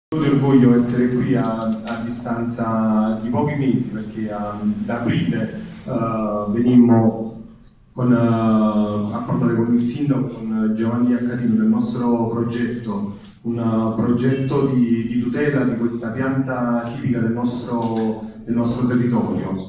Di orgoglio essere qui a distanza di pochi mesi, perché da aprile venimmo a parlare con il sindaco, con Giovanni Accadino, del nostro progetto, un progetto di tutela di questa pianta tipica del nostro territorio.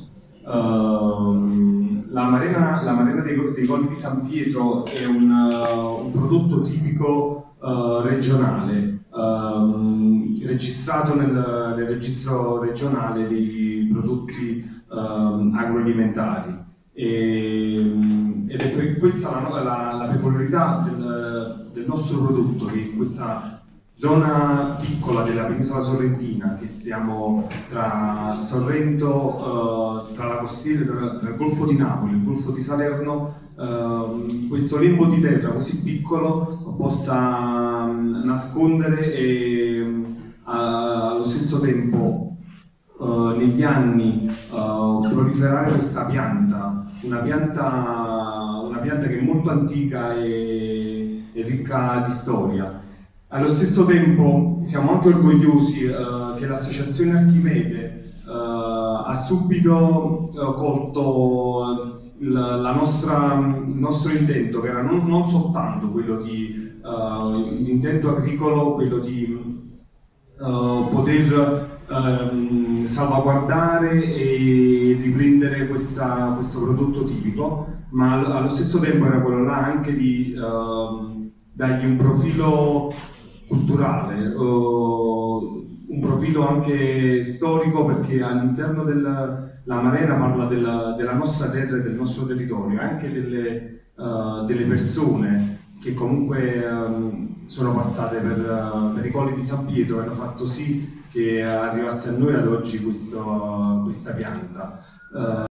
La marena dei Colli di San Pietro è un prodotto tipico regionale, registrato nel registro regionale dei prodotti agroalimentari. Ed è questa la peculiarità del nostro prodotto, che in questa zona piccola della penisola sorrentina, che stiamo tra Sorrento, tra la costiera, tra il Golfo di Napoli e il Golfo di Salerno, questo lembo di terra così piccolo possa nascondere e allo stesso tempo negli anni proliferare questa pianta, una pianta che è molto antica e ricca di storia. Allo stesso tempo siamo anche orgogliosi che l'associazione Archimede ha subito colto il nostro intento, che era non soltanto quello di l'intento agricolo, quello di poter salvaguardare e riprendere questo prodotto tipico, ma allo stesso tempo era quello là anche di dargli un profilo culturale, un profilo anche storico, perché all'interno la Marena parla della nostra terra e del nostro territorio, anche delle persone che comunque sono passate per i Colli di San Pietro e hanno fatto sì che arrivasse a noi ad oggi questa pianta.